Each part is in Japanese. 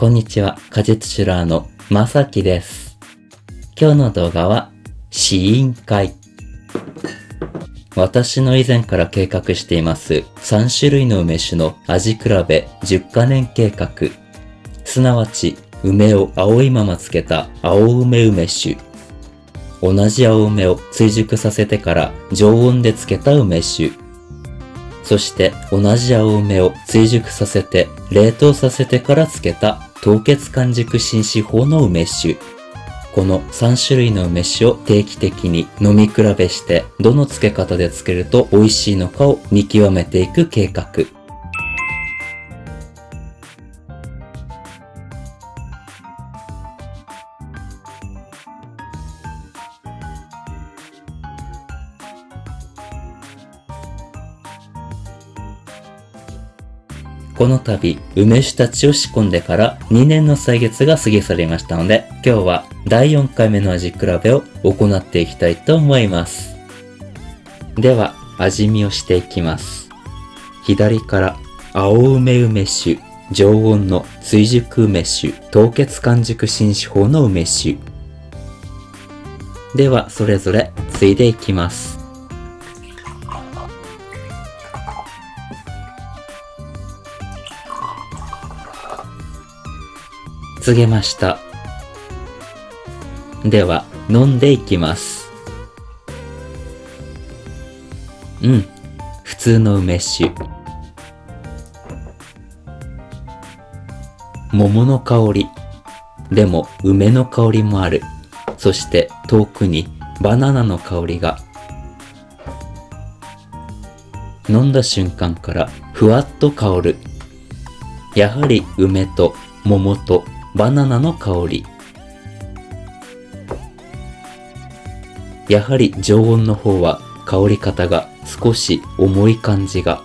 こんにちは、果実酒ラーのまさきです。今日の動画は試飲会。私の以前から計画しています3種類の梅酒の味比べ10カ年計画。すなわち、梅を青いまま漬けた青梅梅酒。同じ青梅を追熟させてから常温で漬けた梅酒。そして同じ青梅を追熟させて冷凍させてから漬けた凍結完熟新酒法の梅酒。この3種類の梅酒を定期的に飲み比べしてどの漬け方で漬けると美味しいのかを見極めていく計画。この度、梅酒たちを仕込んでから2年の歳月が過ぎ去りましたので、今日は第4回目の味比べを行っていきたいと思います。では、味見をしていきます。左から青梅梅酒、常温の追熟梅酒、凍結完熟新酒法の梅酒。では、それぞれついでいきます。告げました。では、飲んでいきます。普通の梅酒。桃の香り。でも、梅の香りもある。そして遠くにバナナの香りが。飲んだ瞬間からふわっと香る。やはり梅と桃とバナナの香り。やはり常温の方は香り方が少し重い感じが。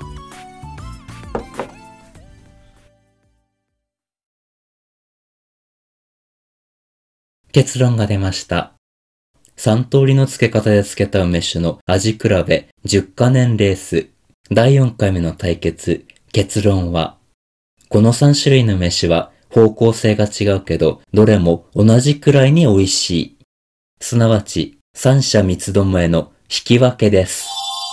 結論が出ました。3通りの漬け方で漬けた梅酒の味比べ10カ年レース。第4回目の対決。結論は、この3種類の梅酒は方向性が違うけど、どれも同じくらいに美味しい。すなわち、三者三つどもえの引き分けです。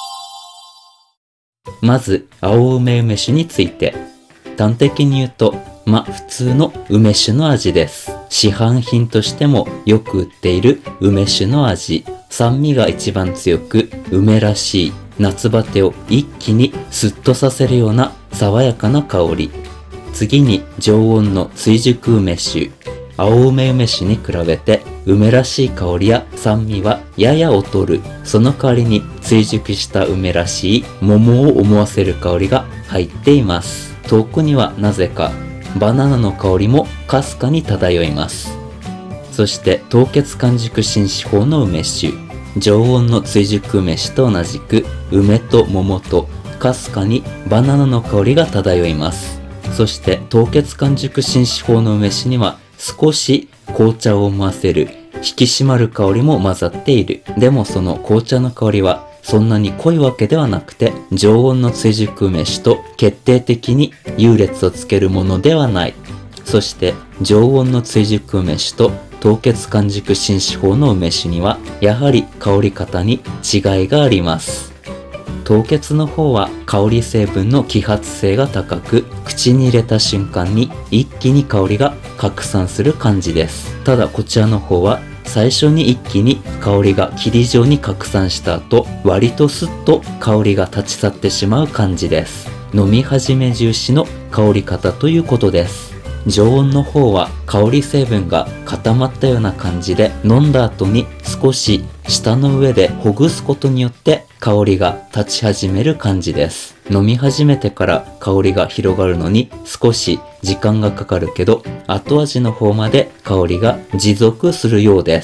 まず、青梅梅酒について。端的に言うと、普通の梅酒の味です。市販品としてもよく売っている梅酒の味。酸味が一番強く、梅らしい夏バテを一気にスッとさせるような爽やかな香り。次に常温の追熟梅酒。青梅梅酒に比べて梅らしい香りや酸味はやや劣る。その代わりに追熟した梅らしい桃を思わせる香りが入っています。遠くにはなぜかバナナの香りもかすかに漂います。そして凍結完熟新酒法の梅酒。常温の追熟梅酒と同じく梅と桃とかすかにバナナの香りが漂います。そして凍結完熟新酒法の梅酒には少し紅茶を思わせる引き締まる香りも混ざっている。でもその紅茶の香りはそんなに濃いわけではなくて、常温の追熟梅酒と決定的に優劣をつけるものではない。そして常温の追熟梅酒と凍結完熟新酒法の梅酒にはやはり香り方に違いがあります。凍結の方は香り成分の揮発性が高く、口に入れた瞬間に一気に香りが拡散する感じです。ただこちらの方は最初に一気に香りが霧状に拡散した後、割とスッと香りが立ち去ってしまう感じです。飲み始め重視の香り方ということです。常温の方は香り成分が固まったような感じで、飲んだ後に少し舌の上でほぐすことによって香りが立ち始める感じです。飲み始めてから香りが広がるのに少し時間がかかるけど、後味の方まで香りが持続するようです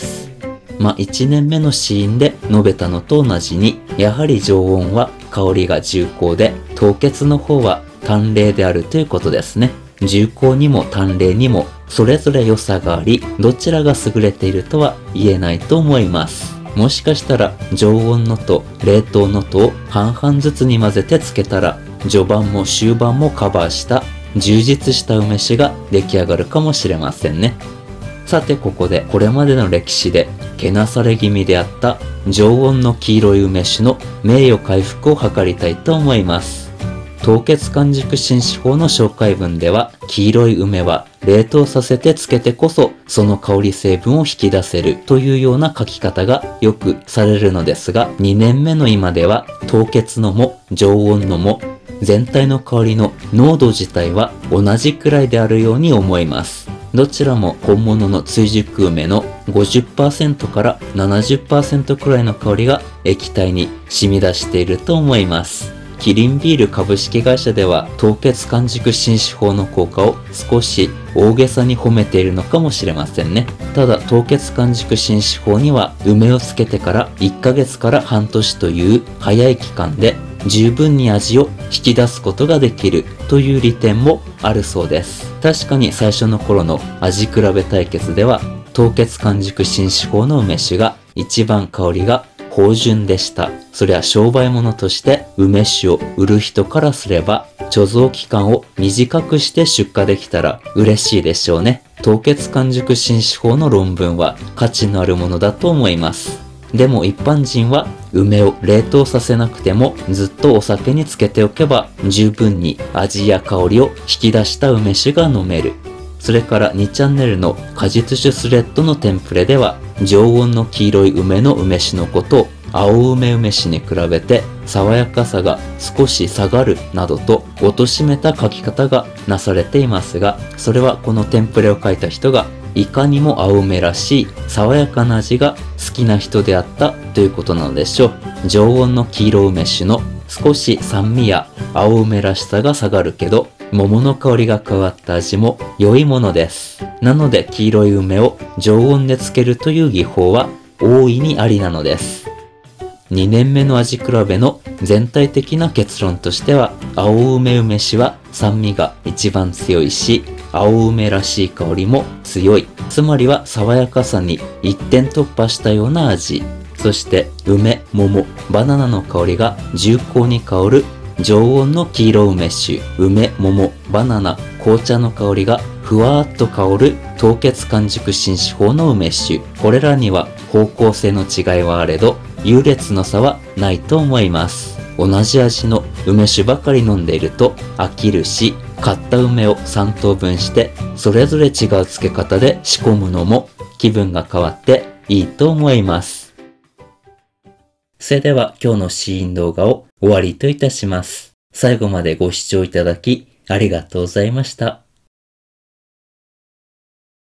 。1年目の試飲で述べたのと同じに、やはり常温は香りが重厚で、凍結の方は淡麗であるということですね。重厚にも淡麗にもそれぞれ良さがあり、どちらが優れているとは言えないと思います。もしかしたら常温のと冷凍のとを半々ずつに混ぜてつけたら、序盤も終盤もカバーした充実した梅酒が出来上がるかもしれませんね。さてここでこれまでの歴史でけなされ気味であった常温の黄色い梅酒の名誉回復を図りたいと思います。凍結完熟紳士法の紹介文では、黄色い梅は冷凍させて漬けてこそその香り成分を引き出せるというような書き方がよくされるのですが、2年目の今では凍結のも常温のも全体の香りの濃度自体は同じくらいであるように思います。どちらも本物の追熟梅の 50% から 70% くらいの香りが液体に染み出していると思います。キリンビール株式会社では凍結完熟紳士法の効果を少し大げさに褒めているのかもしれませんね。ただ凍結完熟紳士法には梅を漬けてから1ヶ月から半年という早い期間で十分に味を引き出すことができるという利点もあるそうです。確かに最初の頃の味比べ対決では凍結完熟紳士法の梅酒が一番香りが芳醇でした。そりゃ商売物として梅酒を売る人からすれば貯蔵期間を短くして出荷できたら嬉しいでしょうね。凍結完熟紳士法の論文は価値のあるものだと思います。でも一般人は梅を冷凍させなくてもずっとお酒につけておけば十分に味や香りを引き出した梅酒が飲める。それから2チャンネルの果実酒スレッドのテンプレでは常温の黄色い梅の梅酒のことを青梅梅酒に比べて爽やかさが少し下がるなどと貶めた書き方がなされていますが、それはこのテンプレを書いた人がいかにも青梅らしい爽やかな味が好きな人であったということなのでしょう。常温の黄色梅酒の少し酸味や青梅らしさが下がるけど桃の香りが加わった味も良いものです。なので黄色い梅を常温で漬けるという技法は大いにありなのです。2年目の味比べの全体的な結論としては、青梅梅酒は酸味が一番強いし、青梅らしい香りも強い。つまりは爽やかさに一点突破したような味。そして梅、桃、バナナの香りが重厚に香る常温の黄色梅酒、梅、桃、バナナ、紅茶の香りがふわーっと香る凍結完熟紳士法の梅酒。これらには方向性の違いはあれど、優劣の差はないと思います。同じ味の梅酒ばかり飲んでいると飽きるし、買った梅を3等分してそれぞれ違う漬け方で仕込むのも気分が変わっていいと思います。それでは今日の試飲動画を終わりといたします。最後までご視聴いただきありがとうございました。